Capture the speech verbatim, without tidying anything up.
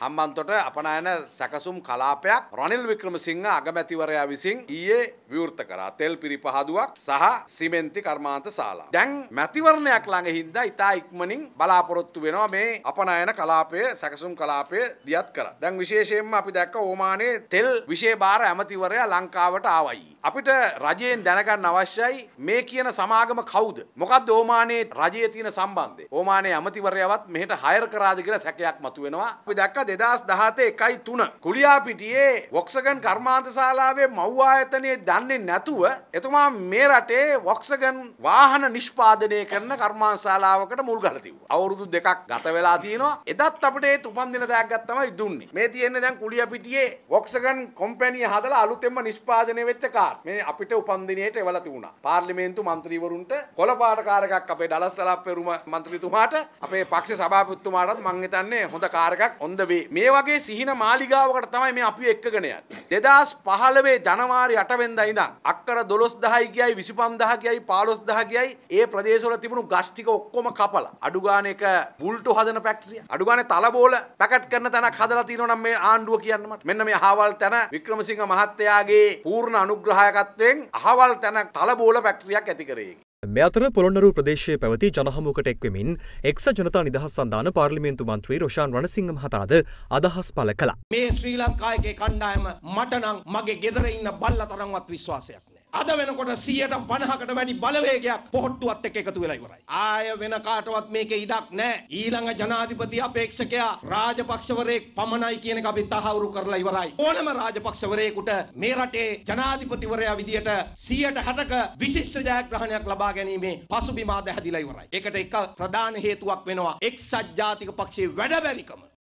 හම්බන්තොට අපනයන සැකසුම් කලාපයක් රනිල් වික්‍රමසිංහ අගමැතිවරයා විසින් ඊයේ විවෘත කරා. තෙල් පිරිපහදුවක් සහ සිමෙන්ති කර්මාන්ත ශාලා. දැන් මැතිවරණයක් ළඟ හින්දා ඉතා ඉක්මනින් බලාපොරොත්තු වෙනවා මේ අපනයන කලාපය සැකසුම් කලාපය දියත් කරා. දැන් විශේෂයෙන්ම අපි දැක්ක ඕමානයේ තෙල් විශේෂ භාර ඇමතිවරයා ලංකාවට ආවයි. අපිට රජයෙන් දැනගන්න අවශ්‍යයි මේ කියන සමාගම කවුද? මොකද්ද ඕමානයේ රජයේ තියෙන සම්බන්ධය? ඕමානයේ ඇමතිවරයාවත් මෙහෙට හයර් කරාද කියලා සැකයක් මතුවෙනවා. අපි දැක්ක දෙදාස් දහතේ එකයි තුන කුලියාපිටියේ වොක්සගන් කර්මාන්ත ශාලාවේ මව් ආයතනයේ දන්නේ නැතුව එතුමා මේ රටේ වොක්සගන් වාහන නිෂ්පාදනය කරන කර්මාන්ත ශාලාවකට මුල් ගහලා තිබුවා. අවුරුදු දෙකක් ගත වෙලා තියෙනවා. එදත් අපිට ඒ උපන්දින තෑග්ගක් තමයි දුන්නේ. මේ තියෙන්නේ දැන් කුලියාපිටියේ වොක්සගන් කම්පැනි හදලා අලුතෙන්ම නිෂ්පාදනය වෙච්ච කාර්. මේ අපිට උපන්දිනේට එවලා තිබුණා. පාර්ලිමේන්තු මන්ත්‍රීවරුන්ට කොළපාට කාර් එකක් අපේ ඩලස් සලාප්පෙරුම මන්ත්‍රීතුමාට අපේ පක්ෂ සභාපතිතුමාටත් මං හිතන්නේ හොඳ කාර් එකක් හොඳ වේ. මේ වගේ සිහින මාලිගාවකට තමයි මේ අපි එක්කගෙන යන්නේ. දෙදාස් පහළොව ජනවාරි අට වෙනිදා ඉඳන් අක්කර දොළොස් දහයි කියයි විසි පන්දාහ කියයි පහළොස් දහ කියයි ඒ ප්‍රදේශවල තිබුණු ගස් ටික ඔක්කොම කපලා අඩු ගානේ එක බුල්ටු හදන ෆැක්ටරිය අඩු ගානේ තලබෝල පැකට් කරන තැනක් හදලා තියෙනවා නම් මේ ආණ්ඩුව කියන්න මට. මෙන්න මේ අහවල් තැන වික්‍රමසිංහ මහත්තයාගේ පූර්ණ අනුග්‍රහයකත්වයෙන් අහවල් තැන තලබෝල ෆැක්ටරියක් ඇති කරේ. මේ අතර පොළොන්නරුව ප්‍රදේශයේ පැවති ජනහමුවකට එක්වෙමින් එක්සත් ජනතා නිදහස් සන්ධාන පාර්ලිමේන්තු මන්ත්‍රී රොෂාන් රණසිංහ මහතාද අදහස් පළ කළා. මේ ශ්‍රී ලංකාවේ කණ්ඩායම මට නම් මගේ ගෙදර ඉන්න බල්ලා තරම්වත් විශ්වාසයක් නැහැ. අද වෙනකොට සියයට පනහකට වැඩි බලවේගයක් පොහොට්ටුවත් එක්ක එකතු වෙලා ඉවරයි. ආය වෙන කාටවත් මේකේ ඉඩක් නැහැ. ඊළඟ ජනාධිපති අපේක්ෂකයා රාජපක්ෂවරයෙක් පමණයි කියන එක අපි තහවුරු කරලා ඉවරයි. ඕනම රාජපක්ෂවරයෙකුට මේ රටේ ජනාධිපතිවරයා විදියට සියයට හැටක විශිෂ්ට ජයග්‍රහණයක් ලබා ගැනීමේ පසුබිම අද හැදිලා ඉවරයි. ඒකට එක ප්‍රධාන හේතුවක් වෙනවා එක්සත් ජාතික පක්ෂයේ වැඩබැරිකම.